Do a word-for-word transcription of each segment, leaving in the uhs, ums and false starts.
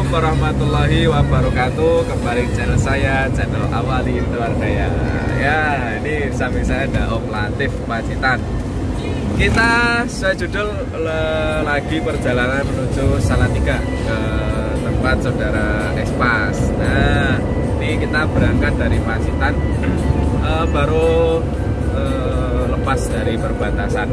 warahmatullahi wabarakatuh. Kembali ke channel saya, channel Awali Tuardaya. Ya, ini samping saya ada Om Latif Pacitan. Kita sesuai judul lagi perjalanan menuju Salatiga ke tempat saudara Espas. Nah, ini kita berangkat dari Pacitan, uh, baru uh, lepas dari perbatasan.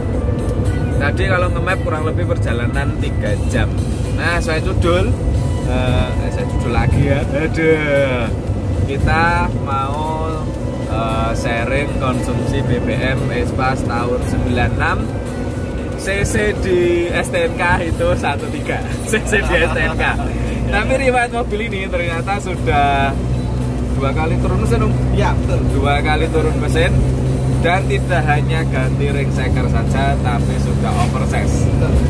Tadi kalau nge-map kurang lebih perjalanan tiga jam. Nah, saya judul, uh, saya judul lagi ya. Aduh, kita mau uh, sharing konsumsi B B M Espas tahun sembilan enam. C C di S T N K itu satu tiga. C C di S T N K. Tapi riwayat mobil ini ternyata sudah dua kali turun mesin, Om. Ya, betul. Dua kali turun mesin. Dan tidak hanya ganti ring shaker saja, tapi sudah oversize.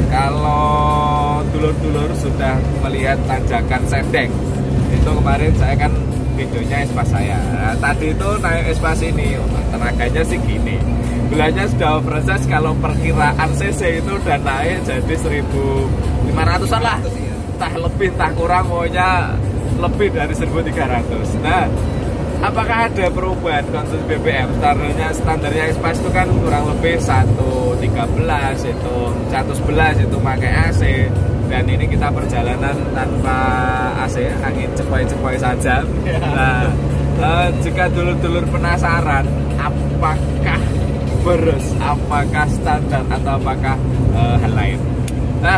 Kalau dulur-dulur sudah melihat tanjakan Sendeng, itu kemarin saya kan videonya Espas saya. Nah, tadi itu naik Espas ini, tenaganya sih gini. Gulanya sudah oversize, kalau perkiraan C C itu udah naik jadi seribu lima ratusan lah. Entah lebih, entah kurang, pokoknya lebih dari seribu tiga ratus. Nah, apakah ada perubahan konsumsi B B M? Standarnya, standarnya Espas itu kan kurang lebih seratus tiga belas, itu seratus sebelas itu pakai A C. Dan ini kita perjalanan tanpa A C, angin cepoi-cepoi saja. Nah, eh, jika dulur-dulur penasaran, apakah beres, apakah standar, atau apakah eh, hal lain? Nah,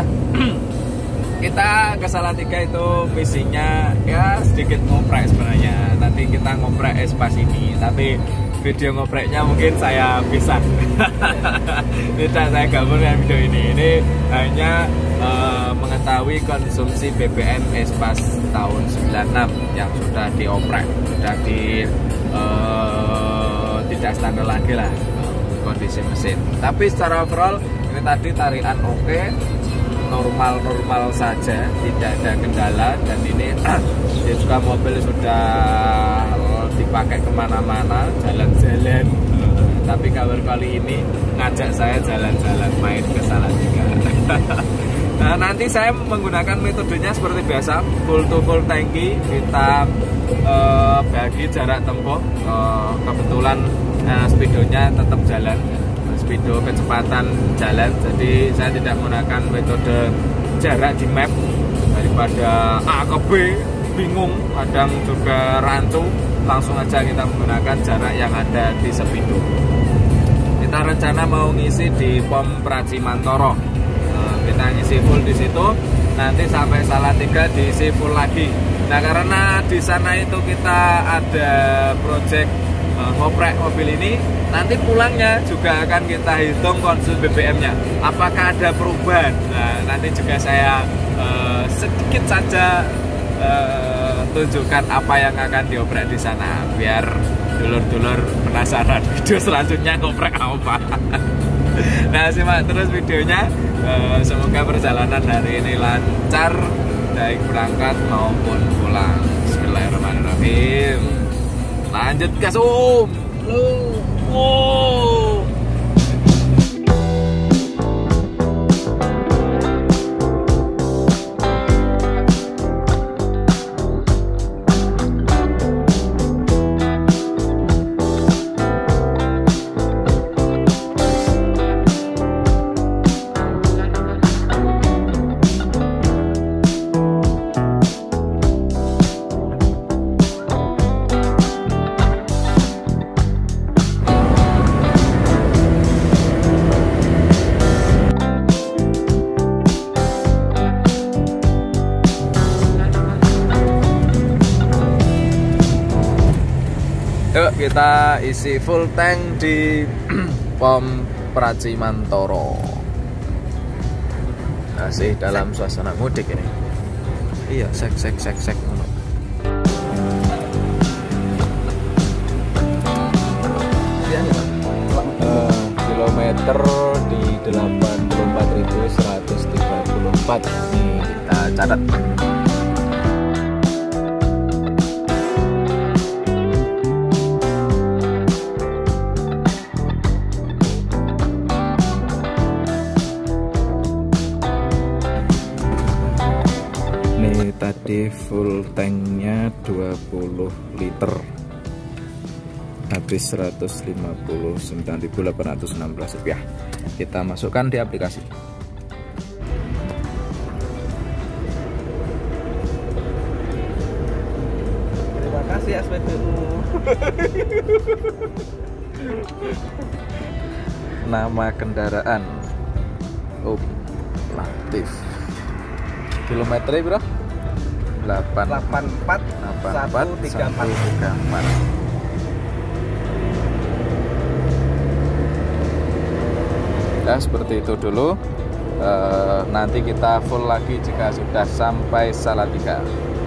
kita ke Salatiga itu misinya ya sedikit ngoprek sebenarnya. Nanti kita ngoprek Espas ini, tapi video ngopreknya mungkin saya pisah. Tidak saya gabung dengan video ini. Ini hanya uh, mengetahui konsumsi B B M Espas tahun sembilan enam yang sudah dioprek, sudah di uh, tidak standar lagi lah kondisi mesin. Tapi secara overall ini tadi tarikan oke. Okay. Normal-normal saja, tidak ada kendala. Dan ini dia juga mobil sudah dipakai kemana-mana, jalan-jalan. Tapi kabar kali ini ngajak saya jalan-jalan main ke Salatiga. Nah, nanti saya menggunakan metodenya seperti biasa, full to full tanki. Kita uh, bagi jarak tempuh, uh, kebetulan uh, speedonya tetap jalan, speedo kecepatan jalan, jadi saya tidak menggunakan metode jarak di map. Daripada A ke B bingung, kadang juga rancu, langsung aja kita menggunakan jarak yang ada di speedo. Kita rencana mau ngisi di pom Pracimantoro, nah, kita ngisi full di situ, nanti sampai Salatiga diisi full lagi. Nah, karena di sana itu kita ada project ngoprek mobil ini, nanti pulangnya juga akan kita hitung konsumsi B B M-nya. Apakah ada perubahan? Nah, nanti juga saya uh, sedikit saja uh, tunjukkan apa yang akan dioprek di sana, biar dulur-dulur penasaran video selanjutnya ngoprek apa. Nah, simak terus videonya. Uh, semoga perjalanan hari ini lancar, baik berangkat maupun pulang. Bismillahirrahmanirrahim. Lanjut gas, Om. Wow. Yuk kita isi full tank di pom Pracimantoro. Masih dalam suasana mudik ini. Iya, sek sek sek sek. Uh, kilometer di delapan puluh empat ribu seratus tiga puluh empat. Ini kita catat. puluh liter, habis seratus lima puluh sembilan ribu delapan ratus enam belas rupiah. Kita masukkan di aplikasi. Terima kasih S P B U. Nama kendaraan Om Latif. Kilometernya berapa? delapan delapan empat satu tiga empat. Ya, seperti itu dulu. E, nanti kita full lagi jika sudah sampai Salatiga.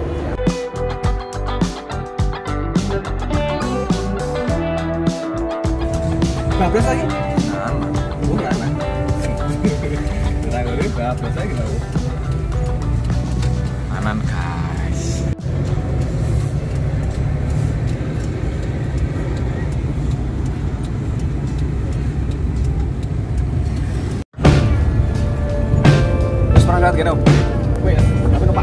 Bablas lagi? Nah, bukan. Kita ngeri bablas lagi tahu. Anan guys. Terus berangkat gitu. Wes, tapi numpak.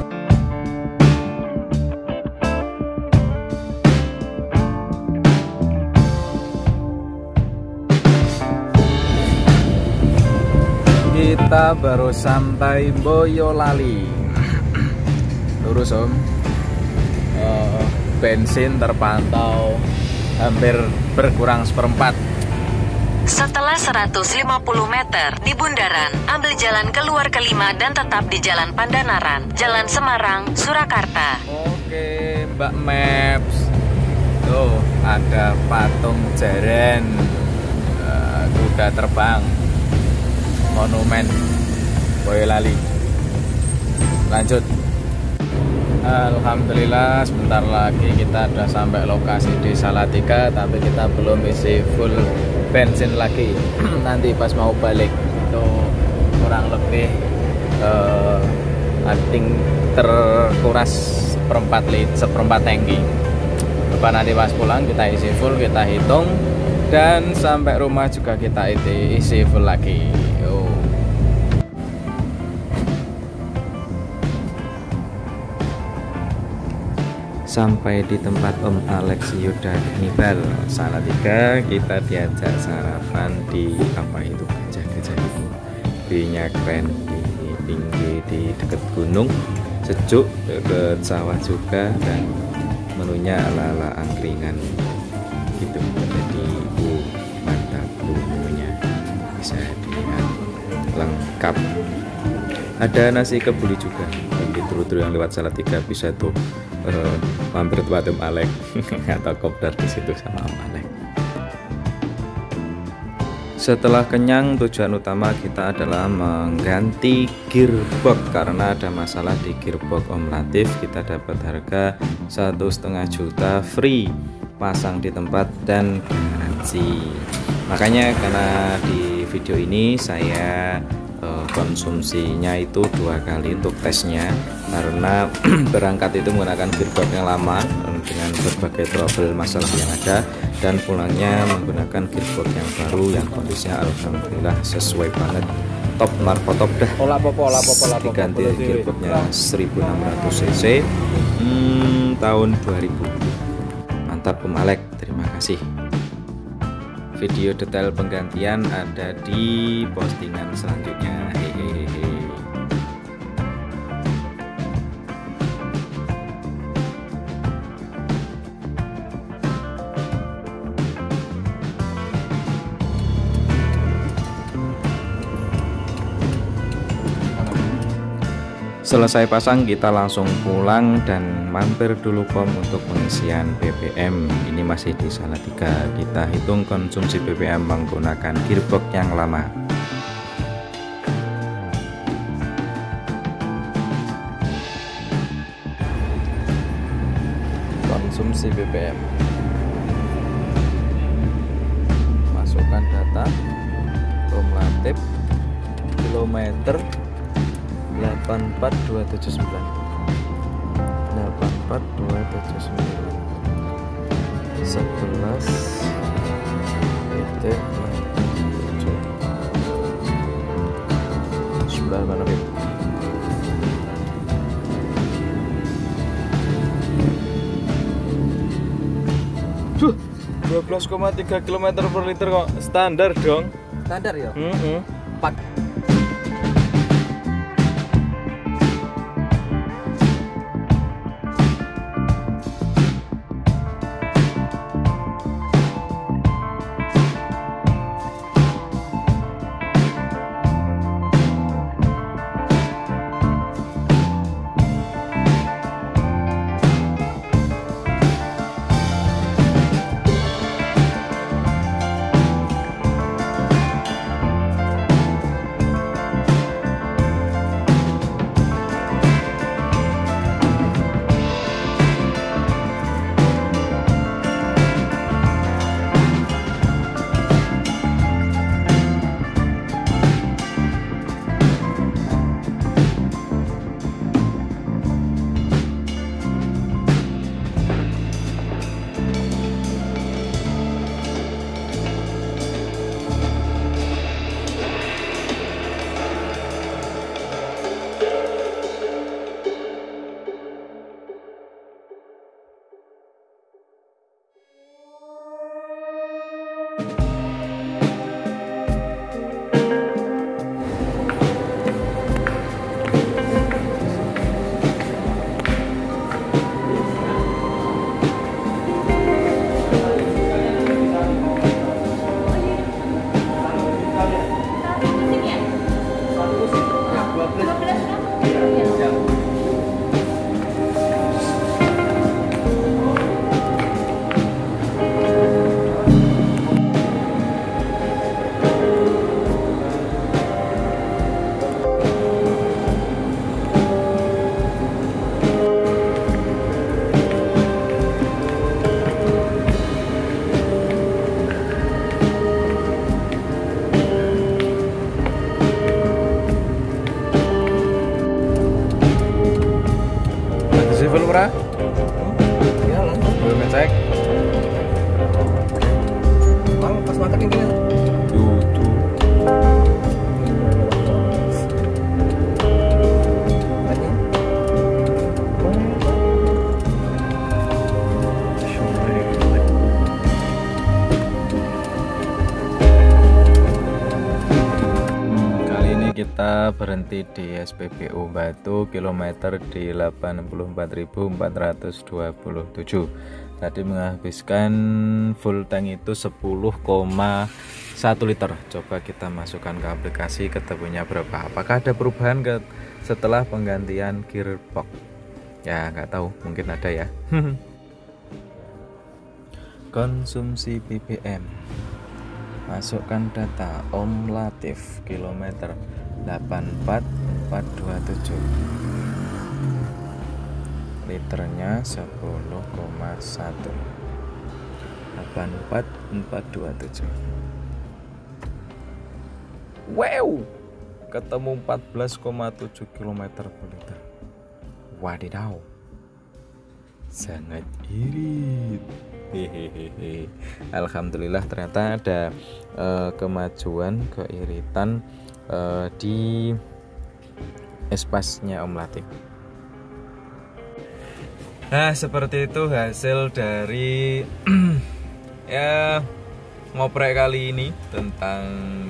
Kita baru sampai Boyolali. Lurus Om. Uh, bensin terpantau hampir berkurang seperempat. Setelah seratus lima puluh meter di bundaran, ambil jalan keluar kelima dan tetap di Jalan Pandanaran, Jalan Semarang, Surakarta. Oke, Mbak Maps. Tuh, ada patung Jaren, uh, kuda terbang, monumen Boyolali. Lanjut. Alhamdulillah, sebentar lagi kita udah sampai lokasi di Salatiga, tapi kita belum isi full bensin lagi. Nanti pas mau balik itu kurang lebih uh, I think terkuras seperempat lit seperempat tangki. Lepas nanti pas pulang kita isi full, kita hitung, dan sampai rumah juga kita isi, isi full lagi. Yo. Sampai di tempat Om Alex Yuda Nibal Salatiga, kita diajak sarapan di apa itu gajah-gajah itu. View-nya keren, di tinggi di dekat gunung, sejuk, dekat sawah juga, dan menunya ala-ala angkringan gitu. Jadi uh, mantap tuh menunya, bisa dilihat lengkap. Ada nasi kebuli juga. Bagi turu-turu yang lewat Salatiga bisa tuh uh, mampir tempat Om Alex atau kopdar di situ sama Om Alex. Setelah kenyang, tujuan utama kita adalah mengganti gearbox karena ada masalah di gearbox Om Latif. Kita dapat harga satu setengah juta free, pasang di tempat dan garansi. Makanya karena di video ini saya konsumsinya itu dua kali untuk tesnya, karena berangkat itu menggunakan gearbox yang lama dengan berbagai trouble masalah yang ada, dan pulangnya menggunakan gearbox yang baru yang kondisinya alhamdulillah sesuai banget, top narkotop dah. Olah popo, olah popo, olah popo. Diganti gearboxnya seribu enam ratus cc hmm, tahun dua ribu. Mantap Om Alex, terima kasih. Video detail penggantian ada di postingan selanjutnya. Hehehe. Selesai pasang, kita langsung pulang dan mampir dulu Pom untuk pengisian B B M. Ini masih di Salatiga. Kita hitung konsumsi B B M menggunakan gearbox yang lama. Konsumsi B B M. Masukkan data Om Latif, kilometer delapan empat dua tujuh sembilan delapan empat dua tujuh sembilan sebelas titik tujuh sembilan mana Bim? Duh, dua belas koma tiga kilometer per liter kok. Standar dong. Standar ya? Mm-hmm. Empat. Murah? Iya lah. Belum ngecek. Bang, pas makan ini kan? Duduk. Banyak. Kali ini kita berhenti di S P B U Batu kilometer di delapan puluh empat ribu empat ratus dua puluh tujuh. Tadi menghabiskan full tank itu sepuluh koma satu liter. Coba kita masukkan ke aplikasi, ketemunya berapa. Apakah ada perubahan ke setelah penggantian gearbox? Ya nggak tahu, mungkin ada ya. Konsumsi B B M. Masukkan data Om Latif kilometer delapan empat empat dua tujuh, liternya sepuluh koma satu, delapan empat empat dua tujuh. Wow, ketemu empat belas koma tujuh kilometer per liter. Wadidaw, sangat irit. Hehehe. Alhamdulillah ternyata ada uh, kemajuan keiritan uh, di espasnya Om Latif. Nah, seperti itu hasil dari ya ngoprek kali ini tentang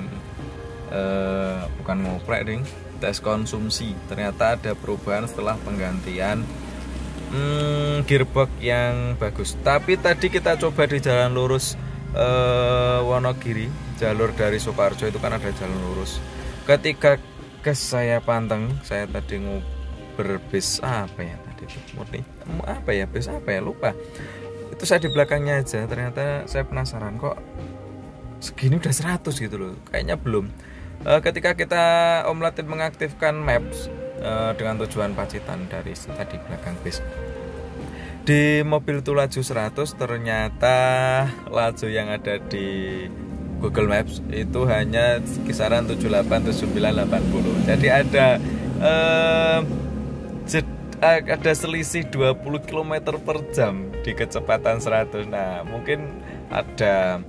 uh, bukan ngoprek ding, tes konsumsi. Ternyata ada perubahan setelah penggantian Hmm, gearbox yang bagus. Tapi tadi kita coba di jalan lurus eh, Wonogiri, jalur dari Sukoharjo itu kan ada jalan lurus. Ketika ke saya panteng, saya tadi nguber bis apa ya tadi itu murni apa ya bis apa ya lupa. Itu saya di belakangnya aja. Ternyata saya penasaran kok segini udah seratus gitu loh. Kayaknya belum. Eh, ketika kita Om Latif mengaktifkan Maps Uh, dengan tujuan Pacitan dari tadi belakang bis, di mobil itu laju seratus, ternyata laju yang ada di Google Maps itu hanya kisaran tujuh puluh delapan, tujuh puluh sembilan, delapan puluh. Jadi ada uh, jed, uh, ada selisih dua puluh kilometer per jam di kecepatan seratus. Nah, mungkin ada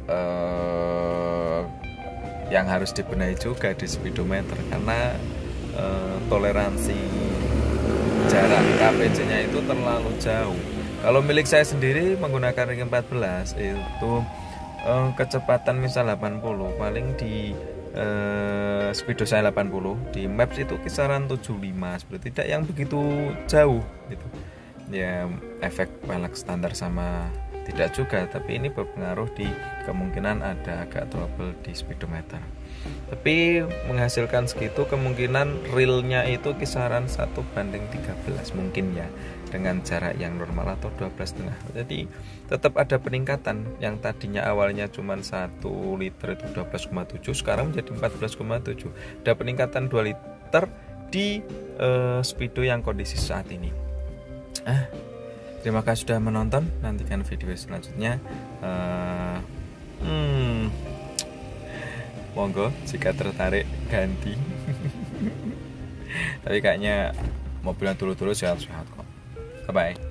uh, yang harus dibenahi juga di speedometer karena Uh, toleransi jarak K P C nya itu terlalu jauh. Kalau milik saya sendiri menggunakan ring empat belas itu eh, kecepatan misal delapan puluh, paling di eh, speedo saya delapan puluh, di maps itu kisaran tujuh puluh lima, seperti tidak yang begitu jauh gitu. Ya efek pelek standar sama tidak juga, tapi ini berpengaruh di kemungkinan ada agak trouble di speedometer. Tapi menghasilkan segitu, kemungkinan realnya itu kisaran satu banding tiga belas mungkin ya, dengan jarak yang normal atau dua belas setengah. Jadi tetap ada peningkatan, yang tadinya awalnya cuma satu liter itu dua belas koma tujuh, sekarang menjadi empat belas koma tujuh. Ada peningkatan dua liter di uh, speedo yang kondisi saat ini. Ah, terima kasih sudah menonton. Nantikan video selanjutnya. Uh, hmm, monggo jika tertarik ganti. Tapi kayaknya mobilnya dulu-dulu sehat-sehat kok. Bye bye.